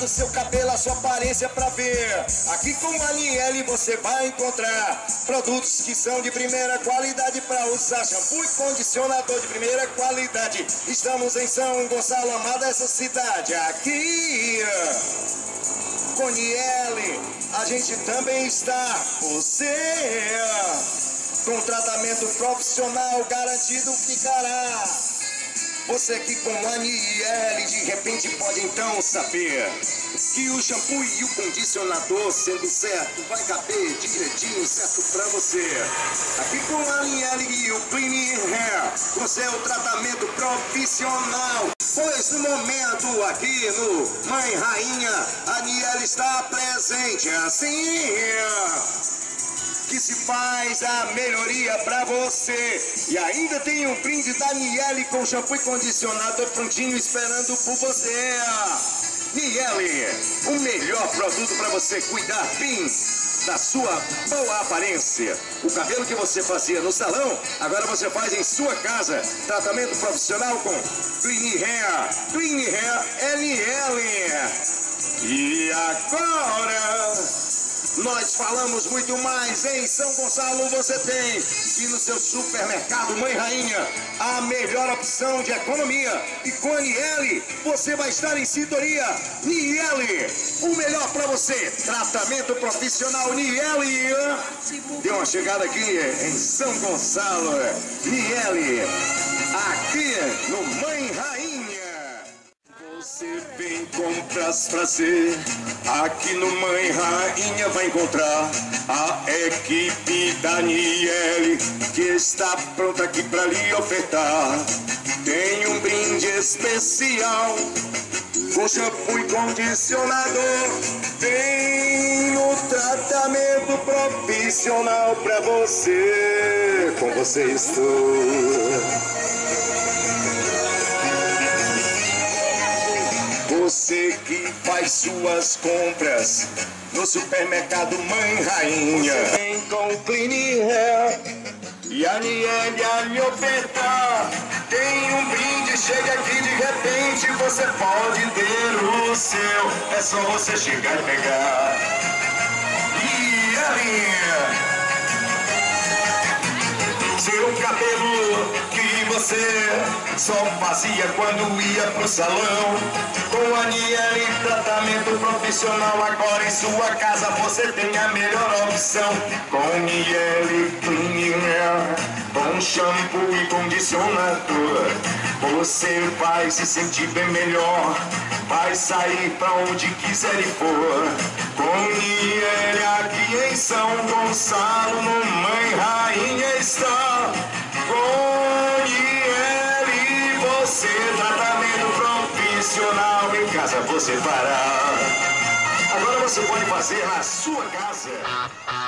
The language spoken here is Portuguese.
do seu cabelo, a sua aparência pra ver. Aqui com a Aniele você vai encontrar produtos que são de primeira qualidade pra usar. Shampoo e condicionador de primeira qualidade. Estamos em São Gonçalo, amada essa cidade. Aqui com Aniele a gente também está. Você com tratamento profissional garantido ficará. Você que com a Aniele de repente pode então saber que o shampoo e o condicionador, sendo certo, vai caber direitinho, certo pra você. Aqui com a Aniele e o Clean Hair, você é o tratamento profissional. Pois no momento aqui no Mãe Rainha, a Aniele está presente assim que se faz a melhoria pra você. E ainda tem um brinde da Aniele com shampoo e condicionador prontinho esperando por você. Aniele, o melhor produto pra você cuidar bem da sua boa aparência. O cabelo que você fazia no salão, agora você faz em sua casa. Tratamento profissional com Clean Hair. Clean Hair Aniele. E agora nós falamos muito mais. Em São Gonçalo você tem, e no seu supermercado Mãe Rainha, a melhor opção de economia. E com a Aniele você vai estar em sintonia. Aniele, o melhor para você. Tratamento profissional Aniele. Deu uma chegada aqui em São Gonçalo. Aniele, aqui no Mãe Rainha. Você vem compras prazer, aqui no Mãe Rainha vai encontrar a equipe da Aniele, que está pronta aqui para lhe ofertar. Tem um brinde especial com shampoo e condicionador, tem o tratamento profissional para você. Com você estou. Você que faz suas compras no supermercado Mãe Rainha, vem com o Clean Hair e a Aniele a lhe ofertar. Tem um brinde, chega aqui de repente, você pode ter o seu. É só você chegar e pegar. E ali, seu cabelo que você só fazia quando ia pro salão, com a Aniele tratamento profissional, agora em sua casa você tem a melhor opção. Com Aniele Clean Hair, com shampoo e condicionador, você vai se sentir bem melhor, vai sair pra onde quiser e for. Com Aniele aqui em São Gonçalo, no Mãe Rainha está. Com Aniele você tratamento profissional em casa você fará. Agora você pode fazer na sua casa.